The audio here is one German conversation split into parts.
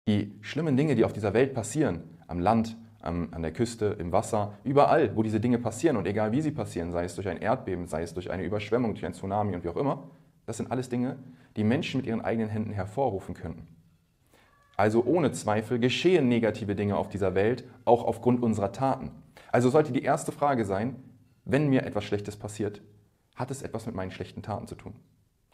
Die schlimmen Dinge, die auf dieser Welt passieren, am Land, an der Küste, im Wasser, überall, wo diese Dinge passieren und egal wie sie passieren, sei es durch ein Erdbeben, sei es durch eine Überschwemmung, durch ein Tsunami und wie auch immer, das sind alles Dinge, die Menschen mit ihren eigenen Händen hervorrufen könnten. Also ohne Zweifel geschehen negative Dinge auf dieser Welt, auch aufgrund unserer Taten. Also sollte die erste Frage sein, wenn mir etwas Schlechtes passiert, hat es etwas mit meinen schlechten Taten zu tun?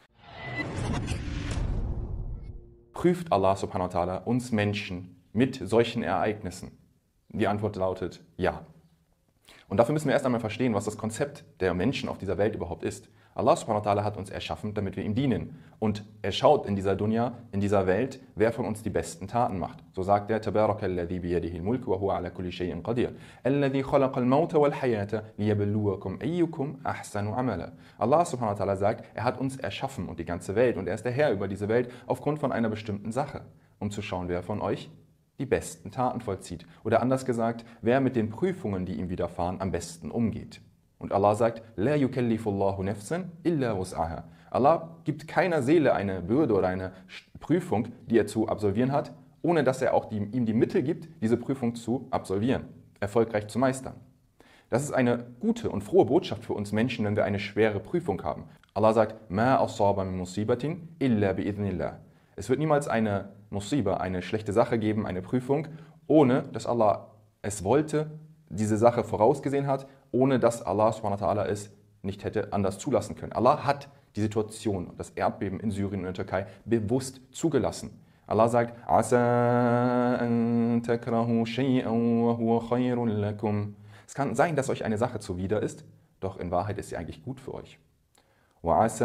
Prüft Allah subhanahu wa ta'ala uns Menschen mit solchen Ereignissen? Die Antwort lautet ja. Und dafür müssen wir erst einmal verstehen, was das Konzept der Menschen auf dieser Welt überhaupt ist. Allah subhanahu wa ta'ala hat uns erschaffen, damit wir ihm dienen. Und er schaut in dieser Dunya, in dieser Welt, wer von uns die besten Taten macht. So sagt er, Tabarakalladhi biyadihi al-mulk wa huwa ala kulli shay'in qadir. Alladhi khalaqa al-mauta wal-hayata liyabluwakum ayyukum ahsanu amala. Allah subhanahu wa ta'ala sagt, er hat uns erschaffen und die ganze Welt. Und er ist der Herr über diese Welt aufgrund von einer bestimmten Sache, um zu schauen, wer von euch die besten Taten vollzieht. Oder anders gesagt, wer mit den Prüfungen, die ihm widerfahren, am besten umgeht. Und Allah sagt, La yukallifullahu nafsan illa wus'aha. Allah gibt keiner Seele eine Bürde oder eine Prüfung, die er zu absolvieren hat, ohne dass er auch ihm die Mittel gibt, diese Prüfung zu absolvieren, erfolgreich zu meistern. Das ist eine gute und frohe Botschaft für uns Menschen, wenn wir eine schwere Prüfung haben. Allah sagt, Ma asaba min musibatin illa bi'idhnillah. Es wird niemals eine Musiba, eine schlechte Sache geben, eine Prüfung, ohne dass Allah es wollte, diese Sache vorausgesehen hat, ohne dass Allah subhanahu wa ta'ala es nicht hätte anders zulassen können. Allah hat die Situation, das Erdbeben in Syrien und in der Türkei bewusst zugelassen. Allah sagt, Asa an takrahu shay'an wa huwa khayrun lakum. Es kann sein, dass euch eine Sache zuwider ist, doch in Wahrheit ist sie eigentlich gut für euch. وَعَسَىٰ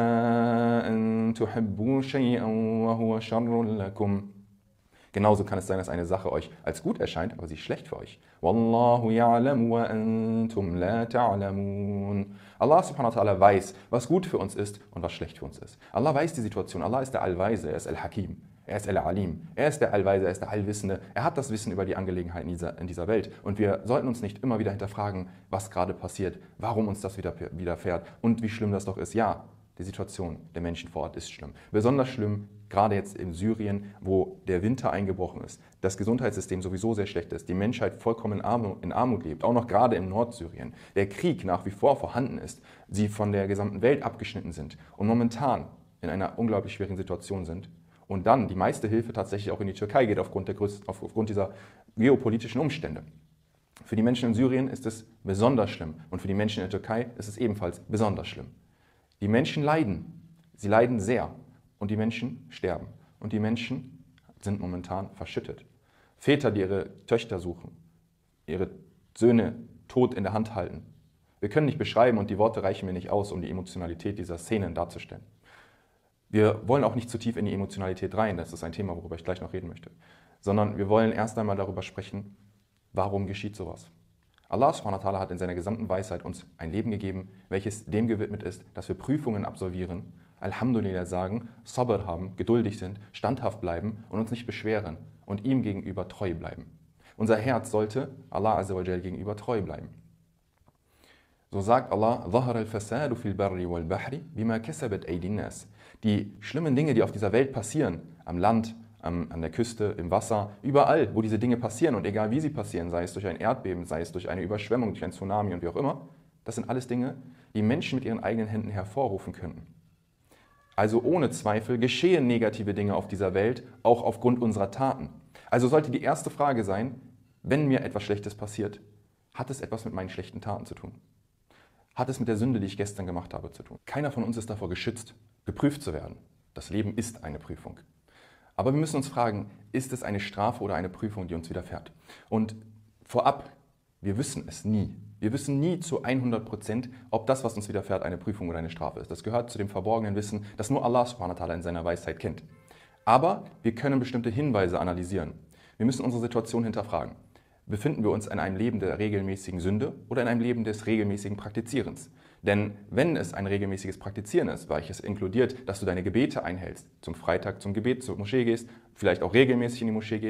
أَن تُحِبُّوا شَيْئًا وَهُوَ شَرٌّ لَكُمْ. Genauso kann es sein, dass eine Sache euch als gut erscheint, aber sie ist schlecht für euch. وَاللَّهُ يَعْلَمُ وَأَنْتُمْ لَا تَعْلَمُونَ. Allah subhanahu wa ta'ala weiß, was gut für uns ist und was schlecht für uns ist. Allah weiß die Situation. Allah ist der Allweise, er ist Al-Hakim, er ist Al-Alim, er ist der Allweise, er ist der Allwissende. Er hat das Wissen über die Angelegenheiten in dieser Welt. Und wir sollten uns nicht immer wieder hinterfragen, was gerade passiert, warum uns das widerfährt und wie schlimm das doch ist. Ja, die Situation der Menschen vor Ort ist schlimm. Besonders schlimm, gerade jetzt in Syrien, wo der Winter eingebrochen ist, das Gesundheitssystem sowieso sehr schlecht ist, die Menschheit vollkommen in Armut lebt, auch noch gerade im Nordsyrien, der Krieg nach wie vor vorhanden ist, sie von der gesamten Welt abgeschnitten sind und momentan in einer unglaublich schweren Situation sind und dann die meiste Hilfe tatsächlich auch in die Türkei geht aufgrund dieser geopolitischen Umstände. Für die Menschen in Syrien ist es besonders schlimm und für die Menschen in der Türkei ist es ebenfalls besonders schlimm. Die Menschen leiden, sie leiden sehr und die Menschen sterben und die Menschen sind momentan verschüttet. Väter, die ihre Töchter suchen, ihre Söhne tot in der Hand halten. Wir können nicht beschreiben und die Worte reichen mir nicht aus, um die Emotionalität dieser Szenen darzustellen. Wir wollen auch nicht zu tief in die Emotionalität rein, das ist ein Thema, worüber ich gleich noch reden möchte, sondern wir wollen erst einmal darüber sprechen, warum geschieht sowas. Allah subhanahu wa ta'ala hat in seiner gesamten Weisheit uns ein Leben gegeben, welches dem gewidmet ist, dass wir Prüfungen absolvieren, Alhamdulillah sagen, Sabr haben, geduldig sind, standhaft bleiben und uns nicht beschweren und ihm gegenüber treu bleiben. Unser Herz sollte Allah azza wa jal gegenüber treu bleiben. So sagt Allah, ظَهَرَ الْفَسَادُ فِي الْبَرِّ وَالْبَحْرِ بِمَا كَسَبَتْ أَيْدِي النَّاسِ. Die schlimmen Dinge, die auf dieser Welt passieren, am Land, an der Küste, im Wasser, überall, wo diese Dinge passieren und egal wie sie passieren, sei es durch ein Erdbeben, sei es durch eine Überschwemmung, durch ein Tsunami und wie auch immer, das sind alles Dinge, die Menschen mit ihren eigenen Händen hervorrufen könnten. Also ohne Zweifel geschehen negative Dinge auf dieser Welt, auch aufgrund unserer Taten. Also sollte die erste Frage sein, wenn mir etwas Schlechtes passiert, hat es etwas mit meinen schlechten Taten zu tun? Hat es mit der Sünde, die ich gestern gemacht habe, zu tun? Keiner von uns ist davor geschützt, geprüft zu werden. Das Leben ist eine Prüfung. Aber wir müssen uns fragen, ist es eine Strafe oder eine Prüfung, die uns widerfährt? Und vorab, wir wissen es nie. Wir wissen nie zu 100%, ob das, was uns widerfährt, eine Prüfung oder eine Strafe ist. Das gehört zu dem verborgenen Wissen, das nur Allah subhanahu wa ta'ala in seiner Weisheit kennt. Aber wir können bestimmte Hinweise analysieren. Wir müssen unsere Situation hinterfragen. Befinden wir uns in einem Leben der regelmäßigen Sünde oder in einem Leben des regelmäßigen Praktizierens? Denn wenn es ein regelmäßiges Praktizieren ist, welches inkludiert, dass du deine Gebete einhältst, zum Freitag zum Gebet zur Moschee gehst, vielleicht auch regelmäßig in die Moschee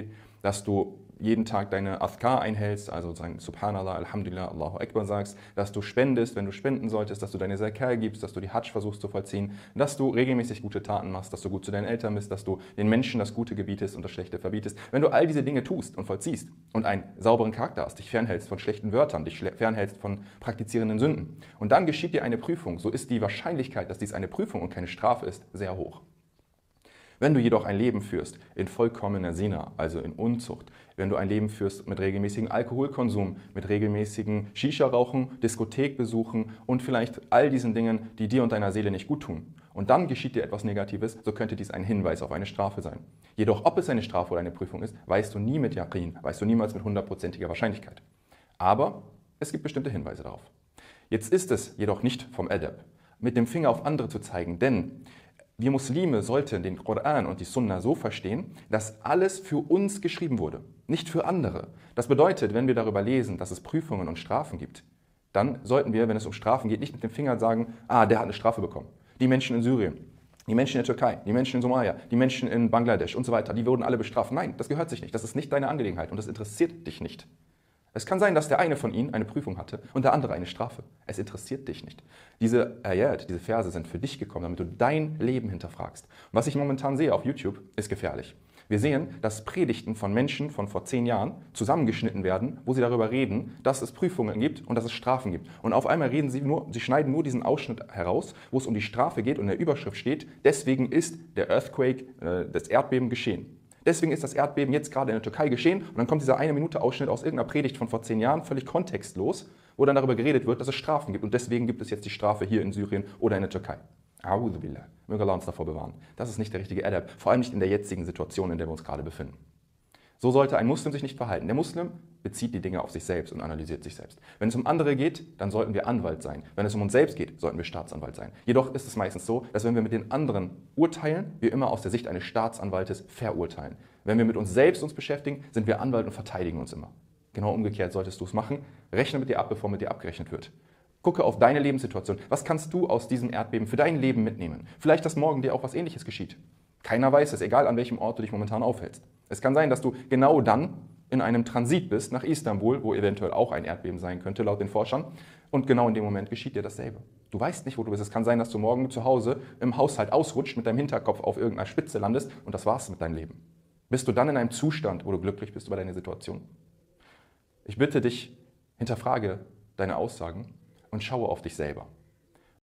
dass du jeden Tag deine Adhkar einhältst, also sozusagen Subhanallah, Alhamdulillah, Allahu Akbar sagst, dass du spendest, wenn du spenden solltest, dass du deine Zakah gibst, dass du die Hajj versuchst zu vollziehen, dass du regelmäßig gute Taten machst, dass du gut zu deinen Eltern bist, dass du den Menschen das Gute gebietest und das Schlechte verbietest. Wenn du all diese Dinge tust und vollziehst und einen sauberen Charakter hast, dich fernhältst von schlechten Wörtern, dich fernhältst von praktizierenden Sünden und dann geschieht dir eine Prüfung, so ist die Wahrscheinlichkeit, dass dies eine Prüfung und keine Strafe ist, sehr hoch. Wenn du jedoch ein Leben führst in vollkommener Sina, also in Unzucht, wenn du ein Leben führst mit regelmäßigem Alkoholkonsum, mit regelmäßigen Shisha-Rauchen, Diskothekbesuchen und vielleicht all diesen Dingen, die dir und deiner Seele nicht gut tun, und dann geschieht dir etwas Negatives, so könnte dies ein Hinweis auf eine Strafe sein. Jedoch, ob es eine Strafe oder eine Prüfung ist, weißt du nie mit Yaqin, weißt du niemals mit 100%iger Wahrscheinlichkeit. Aber es gibt bestimmte Hinweise darauf. Jetzt ist es jedoch nicht vom Adab, mit dem Finger auf andere zu zeigen, denn wir Muslime sollten den Koran und die Sunna so verstehen, dass alles für uns geschrieben wurde, nicht für andere. Das bedeutet, wenn wir darüber lesen, dass es Prüfungen und Strafen gibt, dann sollten wir, wenn es um Strafen geht, nicht mit dem Finger sagen, der hat eine Strafe bekommen. Die Menschen in Syrien, die Menschen in der Türkei, die Menschen in Somalia, die Menschen in Bangladesch und so weiter, die wurden alle bestraft. Nein, das gehört sich nicht. Das ist nicht deine Angelegenheit und das interessiert dich nicht. Es kann sein, dass der eine von ihnen eine Prüfung hatte und der andere eine Strafe. Es interessiert dich nicht. Diese Ayat, diese Verse sind für dich gekommen, damit du dein Leben hinterfragst. Und was ich momentan sehe auf YouTube, ist gefährlich. Wir sehen, dass Predigten von Menschen von vor 10 Jahren zusammengeschnitten werden, wo sie darüber reden, dass es Prüfungen gibt und dass es Strafen gibt. Und auf einmal reden sie schneiden nur diesen Ausschnitt heraus, wo es um die Strafe geht und in der Überschrift steht, deswegen ist der Earthquake, das Erdbeben geschehen. Deswegen ist das Erdbeben jetzt gerade in der Türkei geschehen und dann kommt dieser 1-Minute-Ausschnitt aus irgendeiner Predigt von vor 10 Jahren, völlig kontextlos, wo dann darüber geredet wird, dass es Strafen gibt und deswegen gibt es jetzt die Strafe hier in Syrien oder in der Türkei. A'udhu billah. Möge Allah uns davor bewahren. Das ist nicht der richtige Adab, vor allem nicht in der jetzigen Situation, in der wir uns gerade befinden. So sollte ein Muslim sich nicht verhalten. Der Muslim bezieht die Dinge auf sich selbst und analysiert sich selbst. Wenn es um andere geht, dann sollten wir Anwalt sein. Wenn es um uns selbst geht, sollten wir Staatsanwalt sein. Jedoch ist es meistens so, dass wenn wir mit den anderen urteilen, wir immer aus der Sicht eines Staatsanwaltes verurteilen. Wenn wir mit uns selbst beschäftigen, sind wir Anwalt und verteidigen uns immer. Genau umgekehrt solltest du es machen. Rechne mit dir ab, bevor mit dir abgerechnet wird. Gucke auf deine Lebenssituation. Was kannst du aus diesem Erdbeben für dein Leben mitnehmen? Vielleicht, dass morgen dir auch was Ähnliches geschieht. Keiner weiß es, egal an welchem Ort du dich momentan aufhältst. Es kann sein, dass du genau dann in einem Transit bist nach Istanbul, wo eventuell auch ein Erdbeben sein könnte, laut den Forschern. Und genau in dem Moment geschieht dir dasselbe. Du weißt nicht, wo du bist. Es kann sein, dass du morgen zu Hause im Haushalt ausrutscht, mit deinem Hinterkopf auf irgendeiner Spitze landest und das war's mit deinem Leben. Bist du dann in einem Zustand, wo du glücklich bist über deine Situation? Ich bitte dich, hinterfrage deine Aussagen und schaue auf dich selber.